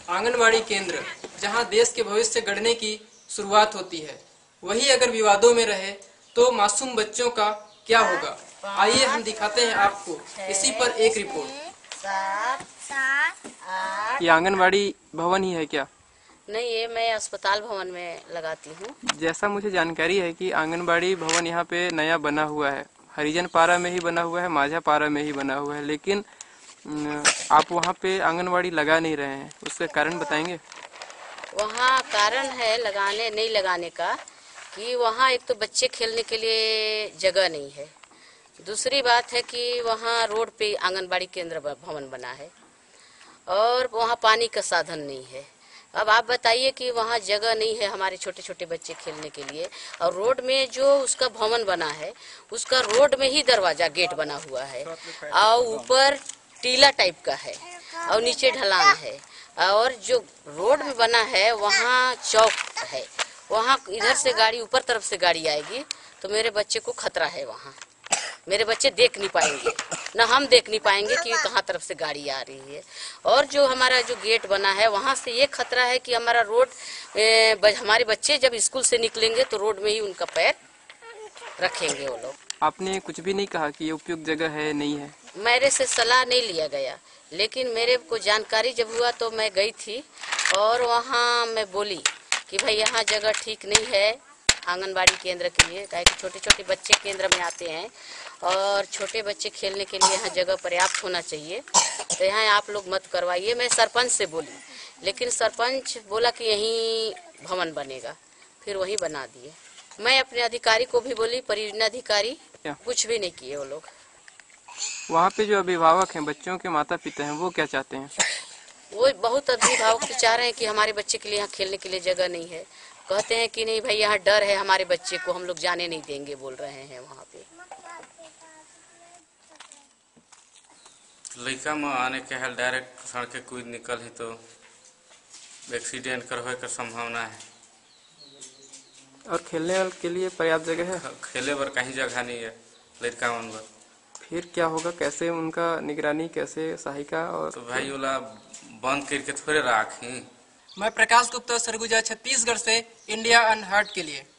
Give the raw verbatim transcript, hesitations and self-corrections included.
आंगनवाड़ी केंद्र जहां देश के भविष्य गढ़ने की शुरुआत होती है, वही अगर विवादों में रहे तो मासूम बच्चों का क्या होगा। आइए हम दिखाते हैं आपको इसी पर एक रिपोर्ट। सात सात आठ। ये आंगनवाड़ी भवन ही है क्या? नहीं, ये मैं अस्पताल भवन में लगाती हूँ। जैसा मुझे जानकारी है कि आंगनबाड़ी भवन यहाँ पे नया बना हुआ है, हरिजन पारा में ही बना हुआ है, माझा पारा में ही बना हुआ है, लेकिन आप वहाँ पे आंगनबाड़ी लगा नहीं रहे हैं, उसका कारण बताएंगे? वहाँ कारण है लगाने नहीं लगाने का कि वहाँ एक तो बच्चे खेलने के लिए जगह नहीं है, दूसरी बात है कि वहाँ रोड पे आंगनबाड़ी केंद्र भवन बना है और वहाँ पानी का साधन नहीं है। अब आप बताइए कि वहाँ जगह नहीं है हमारे छोटे छोटे बच्चे खेलने के लिए, और रोड में जो उसका भवन बना है उसका रोड में ही दरवाजा गेट बना हुआ है और ऊपर टीला टाइप का है और नीचे ढलान है, और जो रोड में बना है वहाँ चौक है, वहाँ इधर से गाड़ी ऊपर तरफ से गाड़ी आएगी तो मेरे बच्चे को खतरा है। वहाँ मेरे बच्चे देख नहीं पाएंगे, ना हम देख नहीं पाएंगे कि कहाँ तरफ से गाड़ी आ रही है। और जो हमारा जो गेट बना है वहाँ से ये खतरा है कि हमारा रोड ए, हमारे बच्चे जब स्कूल से निकलेंगे तो रोड में ही उनका पैर रखेंगे वो लोग। आपने कुछ भी नहीं कहा कि ये उपयुक्त जगह है नहीं है? मेरे से सलाह नहीं लिया गया, लेकिन मेरे को जानकारी जब हुआ तो मैं गई थी और वहाँ मैं बोली कि भाई यहाँ जगह ठीक नहीं है आंगनबाड़ी केंद्र के लिए, काहे कि छोटे छोटे बच्चे केंद्र में आते हैं और छोटे बच्चे खेलने के लिए यहाँ जगह पर्याप्त होना चाहिए, तो यहाँ आप लोग मत करवाइए। मैं सरपंच से बोली, लेकिन सरपंच बोला कि यहीं भवन बनेगा, फिर वहीं बना दिए। मैं अपने अधिकारी को भी बोली, परियोजना अधिकारी, कुछ भी नहीं किए वो लोग। वहाँ पे जो अभिभावक हैं, बच्चों के माता पिता हैं, वो क्या चाहते हैं? वो बहुत अभिभावक तो चाह रहे हैं कि हमारे बच्चे के लिए यहाँ खेलने के लिए जगह नहीं है, कहते हैं कि नहीं भाई यहाँ डर है हमारे बच्चे को, हम लोग जाने नहीं देंगे, बोल रहे हैं वहाँ पे। लड़का में आने के हाल डायरेक्ट सड़क के कूद निकल ही तो एक्सीडेंट कर होने का संभावना है। और खेलने के लिए पर्याप्त जगह है? खेले पर कहीं जगह नहीं है लड़का मन पर। फिर क्या होगा, कैसे उनका निगरानी, कैसे सहायिका? और तो भाई वाला बंद करके थोड़े राखी। मैं प्रकाश गुप्ता, सरगुजा, छत्तीसगढ़ से इंडिया अनहर्ट के लिए।